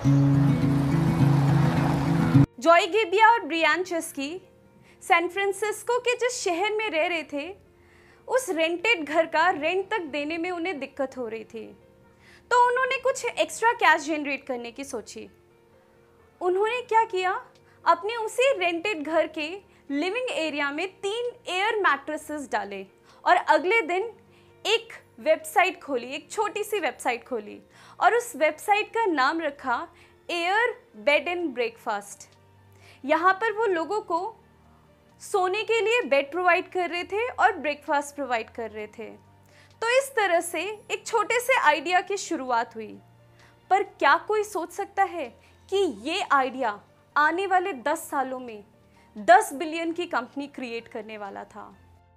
Joy Gebbia और Brian Chesky San Francisco जिस शहर में रह रहे थे, उस रेंटेड घर का रेंट तक देने में उन्हें दिक्कत हो रही थी। तो उन्होंने कुछ एक्स्ट्रा कैश जनरेट करने की सोची। उन्होंने क्या किया, अपने उसी रेंटेड घर के लिविंग एरिया में 3 एयर मैट्रेसेस डाले और अगले दिन एक वेबसाइट खोली, एक छोटी सी वेबसाइट खोली और उस वेबसाइट का नाम रखा एयर बेड एंड ब्रेकफास्ट। यहाँ पर वो लोगों को सोने के लिए बेड प्रोवाइड कर रहे थे और ब्रेकफास्ट प्रोवाइड कर रहे थे। तो इस तरह से एक छोटे से आइडिया की शुरुआत हुई। पर क्या कोई सोच सकता है कि ये आइडिया आने वाले 10 सालों में 10 बिलियन की कंपनी क्रिएट करने वाला था।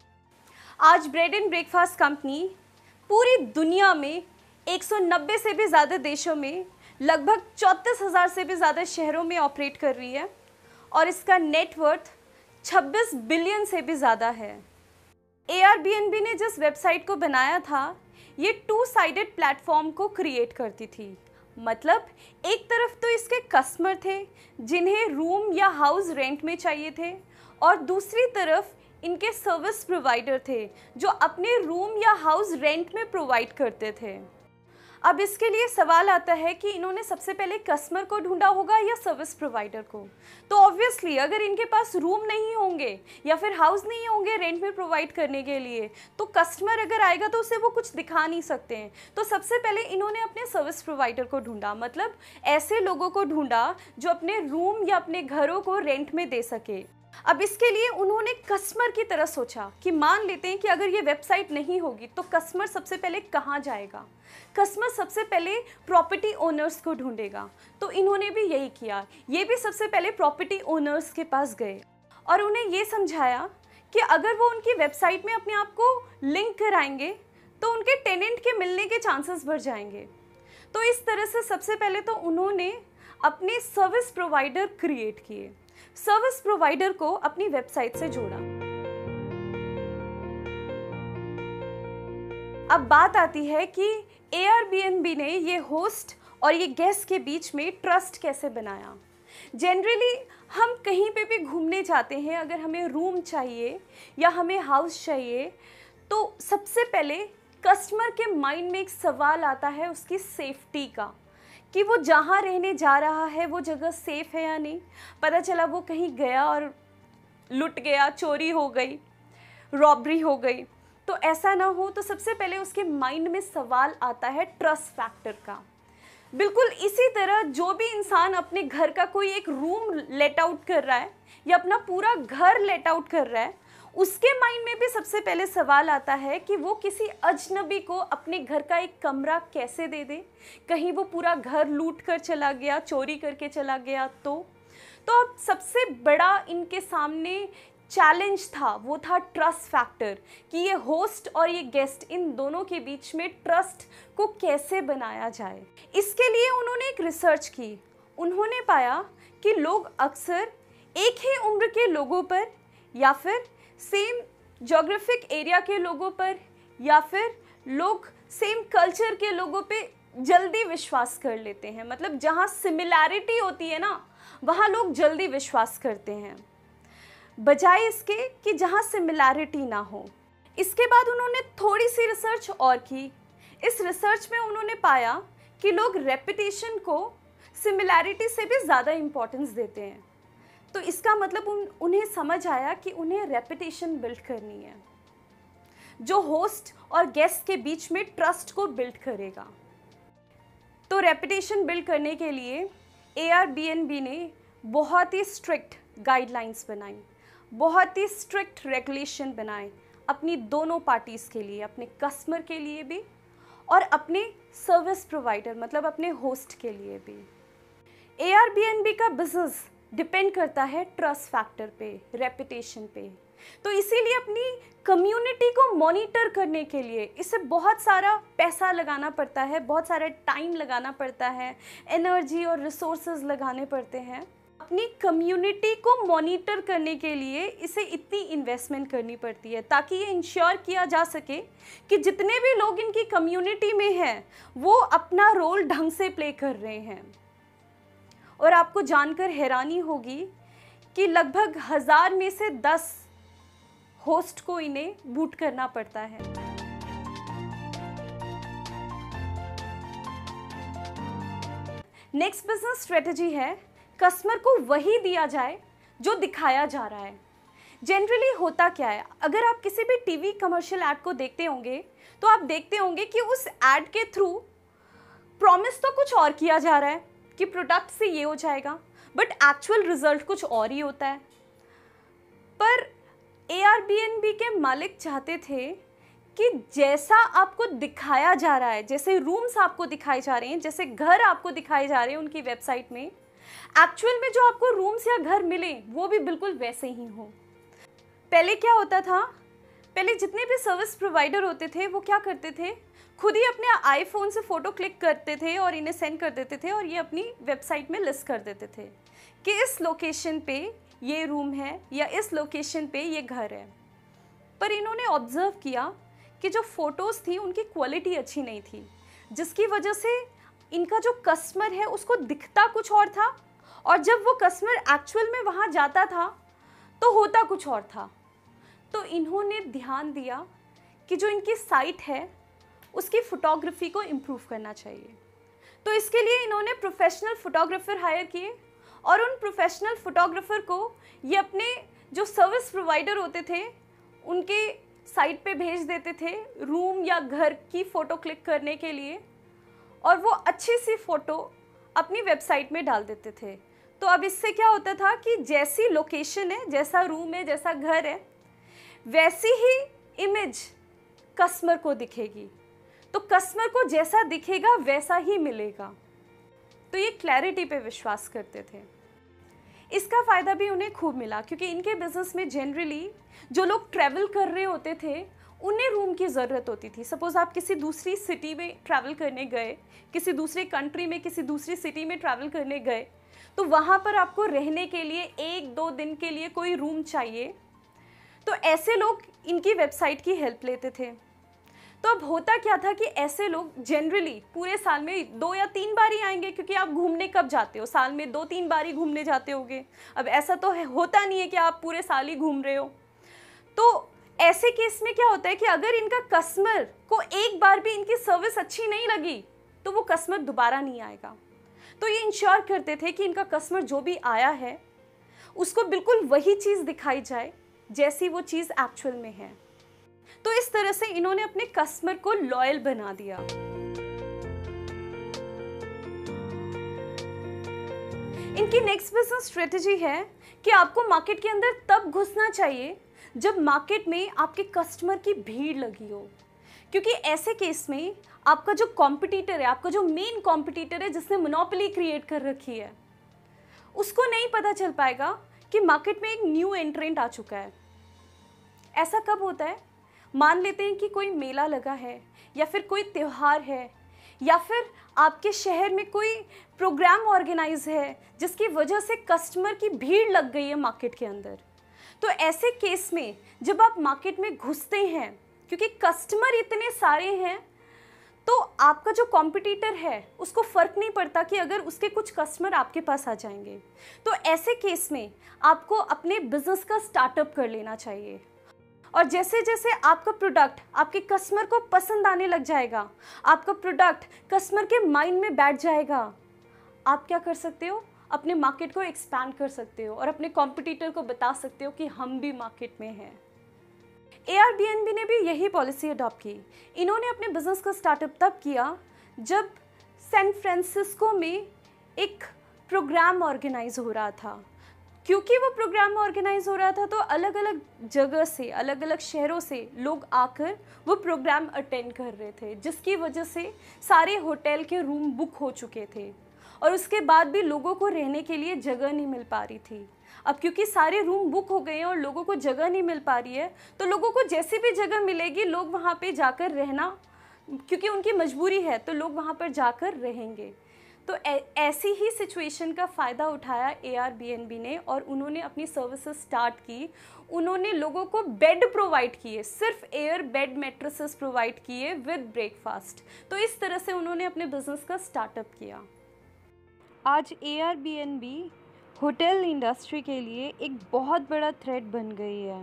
आज ब्रेड एंड ब्रेकफास्ट कंपनी पूरी दुनिया में 190 से भी ज़्यादा देशों में लगभग 34,000 से भी ज़्यादा शहरों में ऑपरेट कर रही है और इसका नेटवर्थ 26 बिलियन से भी ज़्यादा है। Airbnb ने जिस वेबसाइट को बनाया था, ये 2 साइडेड प्लेटफॉर्म को क्रिएट करती थी। मतलब एक तरफ तो इसके कस्टमर थे जिन्हें रूम या हाउस रेंट में चाहिए थे और दूसरी तरफ इनके सर्विस प्रोवाइडर थे जो अपने रूम या हाउस रेंट में प्रोवाइड करते थे। अब इसके लिए सवाल आता है कि इन्होंने सबसे पहले कस्टमर को ढूंढा होगा या सर्विस प्रोवाइडर को। तो ऑब्वियसली अगर इनके पास रूम नहीं होंगे या फिर हाउस नहीं होंगे रेंट में प्रोवाइड करने के लिए, तो कस्टमर अगर आएगा तो उसे वो कुछ दिखा नहीं सकते हैं। तो सबसे पहले इन्होंने अपने सर्विस प्रोवाइडर को ढूंढा, मतलब ऐसे लोगों को ढूंढा जो अपने रूम या अपने घरों को रेंट में दे सके। अब इसके लिए उन्होंने कस्टमर की तरह सोचा कि मान लेते हैं कि अगर ये वेबसाइट नहीं होगी तो कस्टमर सबसे पहले कहाँ जाएगा। कस्टमर सबसे पहले प्रॉपर्टी ओनर्स को ढूंढेगा। तो इन्होंने भी यही किया, ये भी सबसे पहले प्रॉपर्टी ओनर्स के पास गए और उन्हें ये समझाया कि अगर वो उनकी वेबसाइट में अपने आप को लिंक कराएंगे तो उनके टेनेंट के मिलने के चांसेस बढ़ जाएंगे। तो इस तरह से सबसे पहले तो उन्होंने अपने सर्विस प्रोवाइडर क्रिएट किए, सर्विस प्रोवाइडर को अपनी वेबसाइट से जोड़ा। अब बात आती है कि Airbnb ने ये होस्ट और ये गेस्ट के बीच में ट्रस्ट कैसे बनाया। जनरली हम कहीं पे भी घूमने जाते हैं, अगर हमें रूम चाहिए या हमें हाउस चाहिए तो सबसे पहले कस्टमर के माइंड में एक सवाल आता है उसकी सेफ्टी का, कि वो जहाँ रहने जा रहा है वो जगह सेफ़ है या नहीं। पता चला वो कहीं गया और लुट गया, चोरी हो गई, रॉबरी हो गई, तो ऐसा ना हो। तो सबसे पहले उसके माइंड में सवाल आता है ट्रस्ट फैक्टर का। बिल्कुल इसी तरह जो भी इंसान अपने घर का कोई एक रूम लेट आउट कर रहा है या अपना पूरा घर लेट आउट कर रहा है, उसके माइंड में भी सबसे पहले सवाल आता है कि वो किसी अजनबी को अपने घर का एक कमरा कैसे दे दे। कहीं वो पूरा घर लूट कर चला गया, चोरी करके चला गया तो अब सबसे बड़ा इनके सामने चैलेंज था, वो था ट्रस्ट फैक्टर, कि ये होस्ट और ये गेस्ट इन दोनों के बीच में ट्रस्ट को कैसे बनाया जाए। इसके लिए उन्होंने एक रिसर्च की। उन्होंने पाया कि लोग अक्सर एक ही उम्र के लोगों पर या फिर सेम ज्योग्राफिक एरिया के लोगों पर या फिर लोग सेम कल्चर के लोगों पे जल्दी विश्वास कर लेते हैं। मतलब जहाँ सिमिलैरिटी होती है ना, वहाँ लोग जल्दी विश्वास करते हैं, बजाय इसके कि जहाँ सिमिलैरिटी ना हो। इसके बाद उन्होंने थोड़ी सी रिसर्च और की। इस रिसर्च में उन्होंने पाया कि लोग रेपुटेशन को सिमिलैरिटी से भी ज़्यादा इम्पोर्टेंस देते हैं। तो इसका मतलब उन्हें समझ आया कि उन्हें रेपुटेशन बिल्ड करनी है जो होस्ट और गेस्ट के बीच में ट्रस्ट को बिल्ड करेगा। तो रेपुटेशन बिल्ड करने के लिए Airbnb ने बहुत ही स्ट्रिक्ट गाइडलाइंस बनाई, बहुत ही स्ट्रिक्ट रेगुलेशन बनाए अपनी दोनों पार्टीज़ के लिए, अपने कस्टमर के लिए भी और अपने सर्विस प्रोवाइडर मतलब अपने होस्ट के लिए भी। Airbnb का बिजनेस डिपेंड करता है ट्रस्ट फैक्टर पे, रेपुटेशन पे। तो इसीलिए अपनी कम्युनिटी को मॉनिटर करने के लिए इसे बहुत सारा पैसा लगाना पड़ता है, बहुत सारा टाइम लगाना पड़ता है, एनर्जी और रिसोर्सेज लगाने पड़ते हैं। अपनी कम्युनिटी को मॉनिटर करने के लिए इसे इतनी इन्वेस्टमेंट करनी पड़ती है ताकि ये इंश्योर किया जा सके कि जितने भी लोग इनकी कम्युनिटी में हैं वो अपना रोल ढंग से प्ले कर रहे हैं। और आपको जानकर हैरानी होगी कि लगभग 1000 में से 10 होस्ट को इन्हें बूट करना पड़ता है। नेक्स्ट बिजनेस स्ट्रेटजी है कस्टमर को वही दिया जाए जो दिखाया जा रहा है। जनरली होता क्या है, अगर आप किसी भी टीवी कमर्शियल ऐड को देखते होंगे तो आप देखते होंगे कि उस ऐड के थ्रू प्रॉमिस तो कुछ और किया जा रहा है कि प्रोडक्ट से ये हो जाएगा, बट एक्चुअल रिजल्ट कुछ और ही होता है। पर Airbnb के मालिक चाहते थे कि जैसा आपको दिखाया जा रहा है, जैसे रूम्स आपको दिखाए जा रहे हैं, जैसे घर आपको दिखाए जा रहे हैं उनकी वेबसाइट में, एक्चुअल में जो आपको रूम्स या घर मिले वो भी बिल्कुल वैसे ही हो। पहले क्या होता था, पहले जितने भी सर्विस प्रोवाइडर होते थे वो क्या करते थे, खुद ही अपने आईफोन से फ़ोटो क्लिक करते थे और इन्हें सेंड कर देते थे और ये अपनी वेबसाइट में लिस्ट कर देते थे कि इस लोकेशन पे ये रूम है या इस लोकेशन पे ये घर है। पर इन्होंने ऑब्ज़र्व किया कि जो फ़ोटोज़ थी उनकी क्वालिटी अच्छी नहीं थी, जिसकी वजह से इनका जो कस्टमर है उसको दिखता कुछ और था और जब वो कस्टमर एक्चुअल में वहाँ जाता था तो होता कुछ और था। तो इन्होंने ध्यान दिया कि जो इनकी साइट है उसकी फ़ोटोग्राफी को इम्प्रूव करना चाहिए। तो इसके लिए इन्होंने प्रोफेशनल फ़ोटोग्राफ़र हायर किए और उन प्रोफेशनल फ़ोटोग्राफ़र को ये अपने जो सर्विस प्रोवाइडर होते थे उनके साइट पे भेज देते थे रूम या घर की फ़ोटो क्लिक करने के लिए, और वो अच्छी सी फ़ोटो अपनी वेबसाइट में डाल देते थे। तो अब इससे क्या होता था कि जैसी लोकेशन है, जैसा रूम है, जैसा घर है, वैसी ही इमेज कस्टमर को दिखेगी। तो कस्टमर को जैसा दिखेगा वैसा ही मिलेगा। तो ये क्लैरिटी पे विश्वास करते थे। इसका फ़ायदा भी उन्हें खूब मिला क्योंकि इनके बिज़नेस में जनरली जो लोग ट्रैवल कर रहे होते थे उन्हें रूम की ज़रूरत होती थी। सपोज़ आप किसी दूसरी सिटी में ट्रैवल करने गए, किसी दूसरे कंट्री में किसी दूसरी सिटी में ट्रैवल करने गए, तो वहाँ पर आपको रहने के लिए 1-2 दिन के लिए कोई रूम चाहिए। तो ऐसे लोग इनकी वेबसाइट की हेल्प लेते थे। तो अब होता क्या था कि ऐसे लोग जनरली पूरे साल में 2 या 3 बार ही आएंगे, क्योंकि आप घूमने कब जाते हो, साल में 2-3 बार ही घूमने जाते होगे। अब ऐसा तो होता नहीं है कि आप पूरे साल ही घूम रहे हो। तो ऐसे केस में क्या होता है कि अगर इनका कस्टमर को एक बार भी इनकी सर्विस अच्छी नहीं लगी तो वो कस्टमर दोबारा नहीं आएगा। तो ये इंश्योर करते थे कि इनका कस्टमर जो भी आया है उसको बिल्कुल वही चीज़ दिखाई जाए जैसी वो चीज़ एक्चुअल में है। तो इस तरह से इन्होंने अपने कस्टमर को लॉयल बना दिया। इनकी नेक्स्ट बिजनेस स्ट्रेटजी है कि आपको मार्केट के अंदर तब घुसना चाहिए जब मार्केट में आपके कस्टमर की भीड़ लगी हो, क्योंकि ऐसे केस में आपका जो कॉम्पिटिटर है, आपका जो मेन कॉम्पिटिटर है जिसने मोनोपोली क्रिएट कर रखी है, उसको नहीं पता चल पाएगा कि मार्केट में एक न्यू एंट्रेंट आ चुका है। ऐसा कब होता है, मान लेते हैं कि कोई मेला लगा है या फिर कोई त्यौहार है या फिर आपके शहर में कोई प्रोग्राम ऑर्गेनाइज है जिसकी वजह से कस्टमर की भीड़ लग गई है मार्केट के अंदर। तो ऐसे केस में जब आप मार्केट में घुसते हैं, क्योंकि कस्टमर इतने सारे हैं, तो आपका जो कॉम्पिटिटर है उसको फ़र्क नहीं पड़ता कि अगर उसके कुछ कस्टमर आपके पास आ जाएंगे। तो ऐसे केस में आपको अपने बिजनेस का स्टार्टअप कर लेना चाहिए, और जैसे जैसे आपका प्रोडक्ट आपके कस्टमर को पसंद आने लग जाएगा, आपका प्रोडक्ट कस्टमर के माइंड में बैठ जाएगा, आप क्या कर सकते हो, अपने मार्केट को एक्सपैंड कर सकते हो और अपने कॉम्पिटिटर को बता सकते हो कि हम भी मार्केट में हैं। Airbnb ने भी यही पॉलिसी अडॉप्ट की। इन्होंने अपने बिजनेस का स्टार्टअप तब किया जब सैन फ्रांसिस्को में एक प्रोग्राम ऑर्गेनाइज हो रहा था। क्योंकि वो प्रोग्राम ऑर्गेनाइज हो रहा था तो अलग अलग जगह से, अलग अलग शहरों से लोग आकर वो प्रोग्राम अटेंड कर रहे थे, जिसकी वजह से सारे होटल के रूम बुक हो चुके थे और उसके बाद भी लोगों को रहने के लिए जगह नहीं मिल पा रही थी। अब क्योंकि सारे रूम बुक हो गए हैं और लोगों को जगह नहीं मिल पा रही है, तो लोगों को जैसी भी जगह मिलेगी लोग वहाँ पे जाकर रहना, क्योंकि उनकी मजबूरी है तो लोग वहाँ पर जाकर रहेंगे। तो ऐसी ही सिचुएशन का फ़ायदा उठाया Airbnb ने और उन्होंने अपनी सर्विसेज स्टार्ट की। उन्होंने लोगों को बेड प्रोवाइड किए, सिर्फ एयर बेड मैट्रेसेस प्रोवाइड किए विद ब्रेकफास्ट। तो इस तरह से उन्होंने अपने बिजनेस का स्टार्टअप किया। आज Airbnb होटल इंडस्ट्री के लिए एक बहुत बड़ा थ्रेट बन गई है।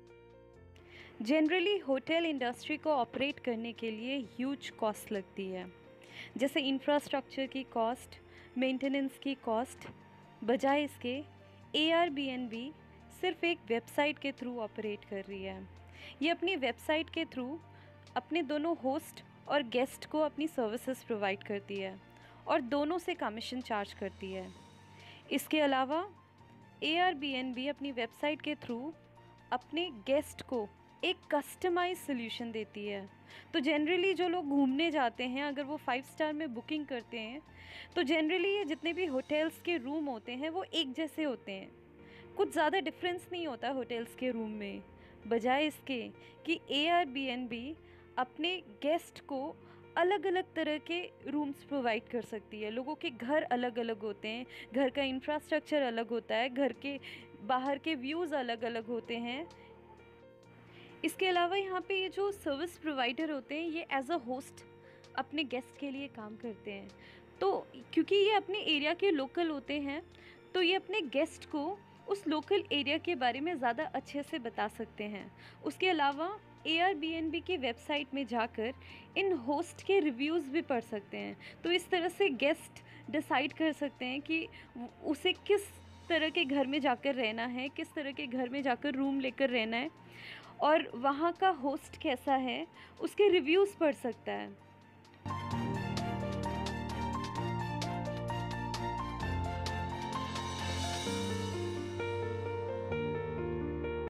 जनरली होटल इंडस्ट्री को ऑपरेट करने के लिए ह्यूज कॉस्ट लगती है, जैसे इंफ्रास्ट्रक्चर की कॉस्ट, मेंटेनेंस की कॉस्ट। बजाय इसके Airbnb सिर्फ एक वेबसाइट के थ्रू ऑपरेट कर रही है। ये अपनी वेबसाइट के थ्रू अपने दोनों होस्ट और गेस्ट को अपनी सर्विसेज प्रोवाइड करती है और दोनों से कमीशन चार्ज करती है। इसके अलावा Airbnb अपनी वेबसाइट के थ्रू अपने गेस्ट को एक कस्टमाइज सोल्यूशन देती है। तो जनरली जो लोग घूमने जाते हैं, अगर वो 5 स्टार में बुकिंग करते हैं, तो जनरली ये जितने भी होटल्स के रूम होते हैं वो एक जैसे होते हैं। कुछ ज़्यादा डिफरेंस नहीं होता होटल्स के रूम में। बजाय इसके कि Airbnb अपने गेस्ट को अलग अलग तरह के रूम्स प्रोवाइड कर सकती है। लोगों के घर अलग अलग होते हैं, घर का इंफ्रास्ट्रक्चर अलग होता है, घर के बाहर के व्यूज़ अलग अलग होते हैं। इसके अलावा यहाँ पे ये जो सर्विस प्रोवाइडर होते हैं, ये एज अ होस्ट अपने गेस्ट के लिए काम करते हैं। तो क्योंकि ये अपने एरिया के लोकल होते हैं, तो ये अपने गेस्ट को उस लोकल एरिया के बारे में ज़्यादा अच्छे से बता सकते हैं। उसके अलावा Airbnb की वेबसाइट में जाकर इन होस्ट के रिव्यूज़ भी पढ़ सकते हैं। तो इस तरह से गेस्ट डिसाइड कर सकते हैं कि उसे किस तरह के घर में जाकर रहना है, किस तरह के घर में जाकर रूम लेकर रहना है, और वहाँ का होस्ट कैसा है, उसके रिव्यूज़ पढ़ सकता है।